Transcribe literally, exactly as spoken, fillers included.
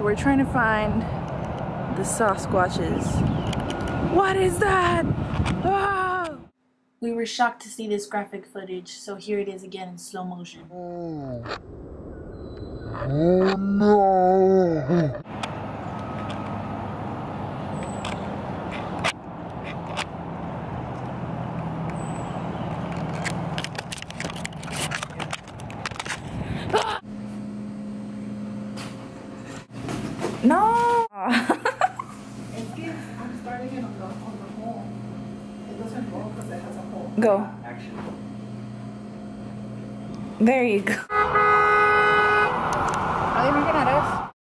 So we're trying to find the Sasquatches. What is that? Ah! We were shocked to see this graphic footage, so here it is again in slow motion. Oh, oh no! No! I'm starting it on the, on the hole. It doesn't go because it has a hole. Go. Action. There you go. Are they making it